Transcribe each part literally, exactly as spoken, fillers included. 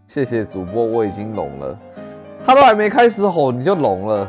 谢谢主播，我已经聋了。他都还没开始吼，你就聋了。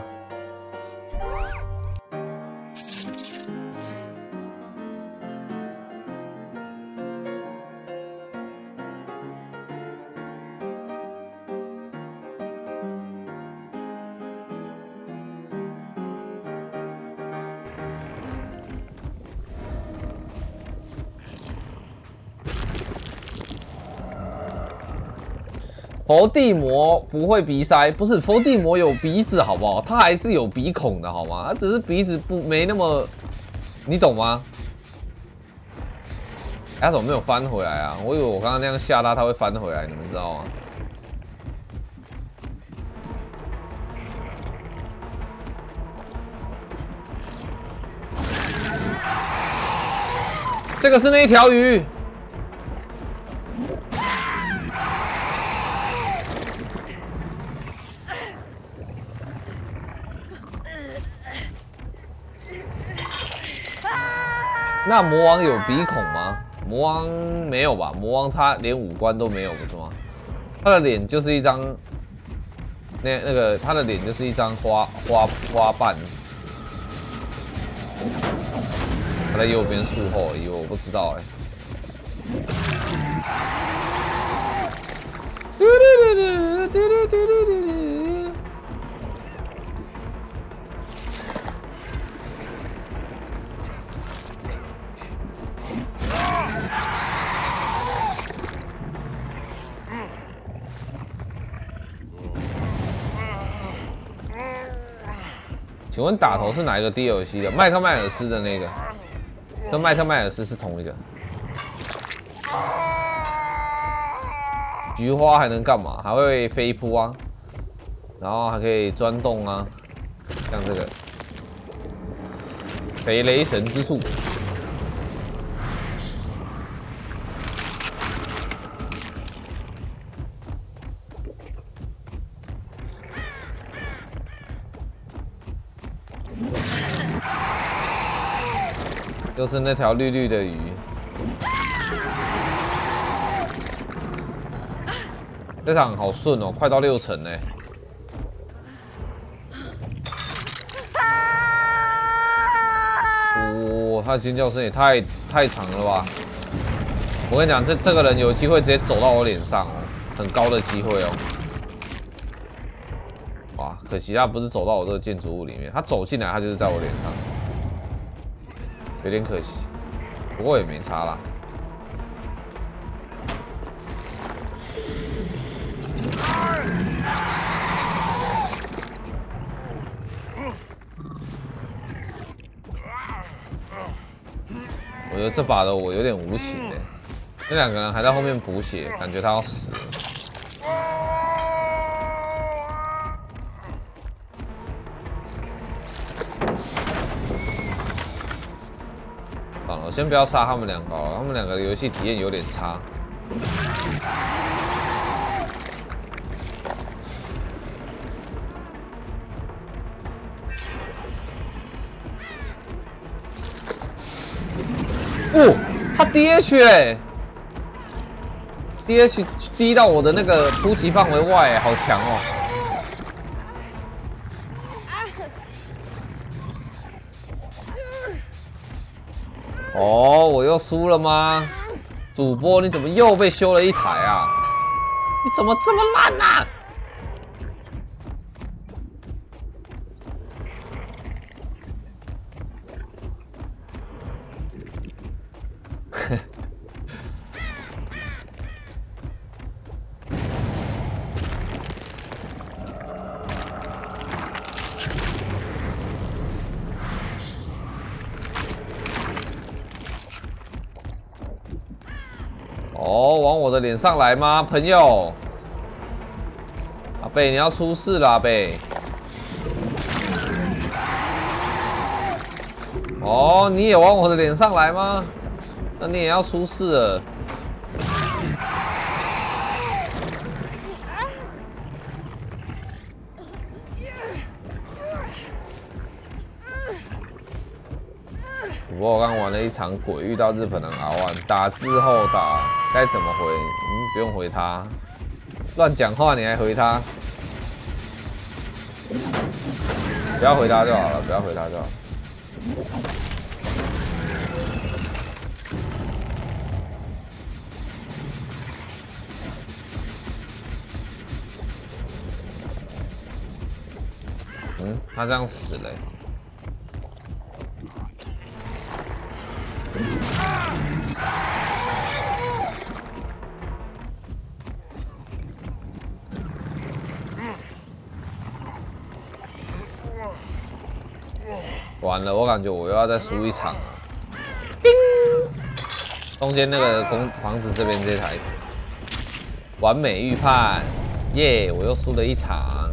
伏地魔不会鼻塞，不是伏地魔有鼻子，好不好？他还是有鼻孔的，好吗？他只是鼻子不没那么，你懂吗？他怎么没有翻回来啊？我以为我刚刚那样吓他，他会翻回来，你们知道吗？这个是那一条鱼。 那魔王有鼻孔吗？魔王没有吧？魔王他连五官都没有，不是吗？他的脸就是一张，那那个他的脸就是一张花花花瓣。他在右边树后而已，我不知道哎、欸。请问打头是哪一个 D L C 的？麦克迈尔斯的那个，跟麦克迈尔斯是同一个。菊花还能干嘛？还会飞扑啊，然后还可以钻洞啊，像这个肥雷神之术。 就是那条绿绿的鱼，这场好顺哦，快到六成呢。哇、哦，他的尖叫声也太太长了吧！我跟你讲，这这个人有机会直接走到我脸上哦，很高的机会哦。哇，可惜他不是走到我这个建筑物里面，他走进来，他就是在我脸上。 有点可惜，不过也没差啦。我觉得这把的我有点无情哎，那两个人还在后面补血，感觉他要死了。 我先不要杀他们两个了，他们两个的游戏体验有点差。哦，他 D H 哎、欸、，D H 低到我的那个突击范围外、欸，好强哦！ 哦，我又输了吗？主播，你怎么又被修了一台啊？你怎么这么烂啊？哦，往我的脸上来吗，朋友？阿贝，你要出事了，阿贝。哦，你也往我的脸上来吗？那你也要出事了。不过我刚玩了一场鬼，遇到日本人 R 一，打之后打该怎么回？嗯，不用回他。 乱讲话你还回他？不要回他就好了，不要回他就好了。嗯，他这样死了、欸。完了，我感觉我又要再输一场了。叮！中间那个公房子这边这台，完美预判，耶！我又输了一场。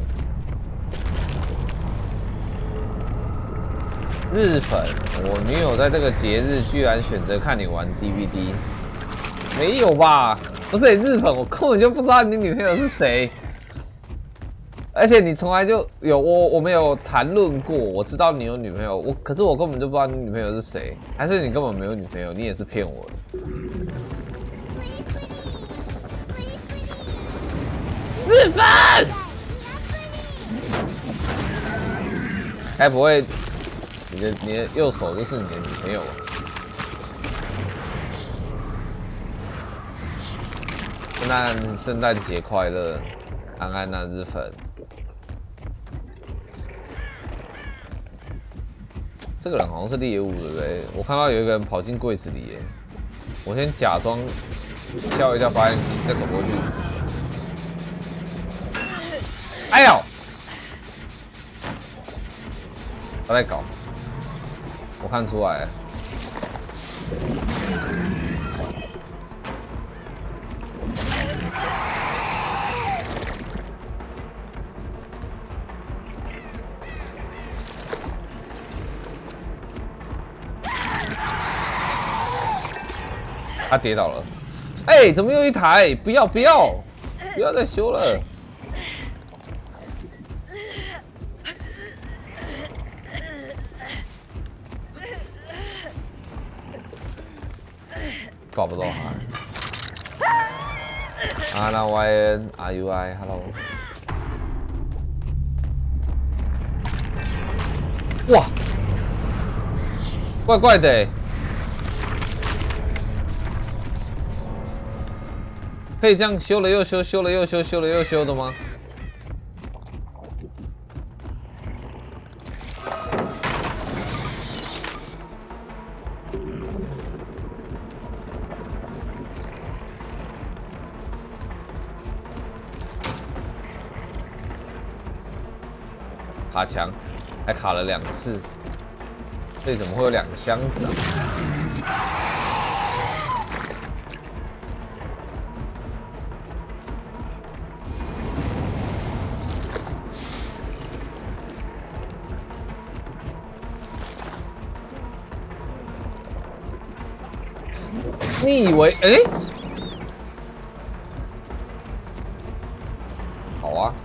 日粉，我女友在这个节日居然选择看你玩 D V D， 没有吧？不是、欸、日粉，我根本就不知道你女朋友是谁。而且你从来就有我，我们有谈论过，我知道你有女朋友，我可是我根本就不知道你女朋友是谁，还是你根本没有女朋友，你也是骗我的。日粉，该不会你的你的右手就是你的女朋友吧？圣诞圣诞节快乐，安安呐、啊，日粉。这个人好像是猎物，对不对？我看到有一个人跑进柜子里耶，我先假装笑一下，发现再走过去。哎呦！他在搞，我看出来了。他跌倒了，哎、欸，怎么又一台？不要不要，不要再修了。搞不到他。啊，那 Y N R U I，Hello。哇，怪怪的、欸。可以这样修了又修，修了又修，修了又修的吗？卡墙，还卡了两次，这里怎么会有两个箱子啊？你以为哎、欸？好啊。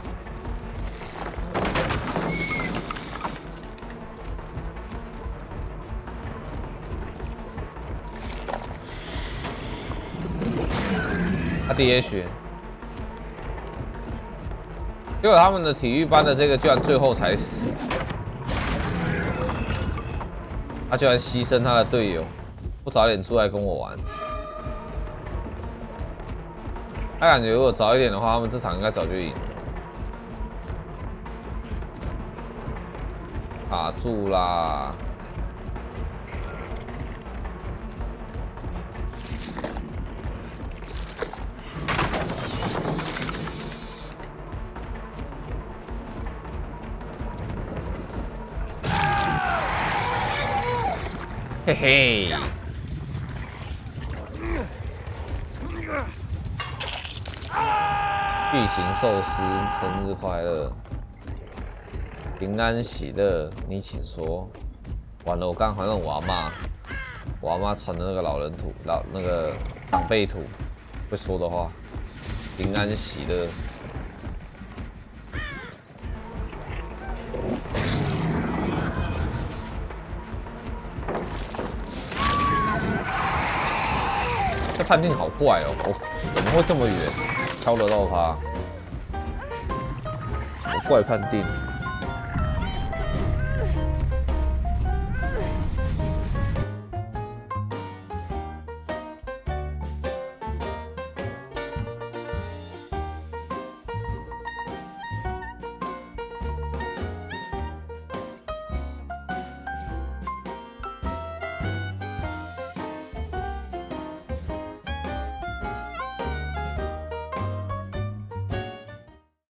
他第一学，结果他们的体育班的这个居然最后才死，他居然牺牲他的队友。不早点出来跟我玩，他感觉如果早一点的话，他们这场应该早就赢。卡住啦！嘿嘿。巨型寿司，生日快乐，平安喜乐，你请说。完了，我刚好像我阿妈，我阿妈传的那个老人图，老那个长辈图，会说的话，平安喜乐。这判定好怪哦，我怎么会这么远？ 敲得到他。什么怪判定？